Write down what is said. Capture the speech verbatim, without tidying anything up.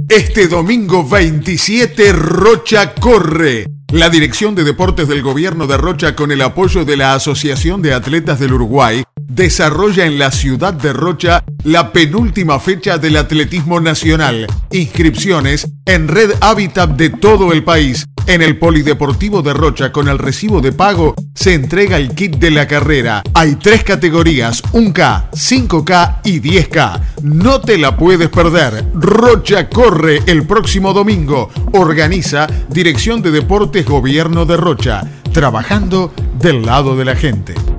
Este domingo veintisiete, Rocha corre. La Dirección de Deportes del Gobierno de Rocha, con el apoyo de la Asociación de Atletas del Uruguay, desarrolla en la ciudad de Rocha la penúltima fecha del atletismo nacional. Inscripciones en Red Hábitat de todo el país. En el Polideportivo de Rocha, con el recibo de pago, se entrega el kit de la carrera. Hay tres categorías, uno K, cinco K y diez K. No te la puedes perder. Rocha corre el próximo domingo. Organiza Dirección de Deportes Gobierno de Rocha, trabajando del lado de la gente.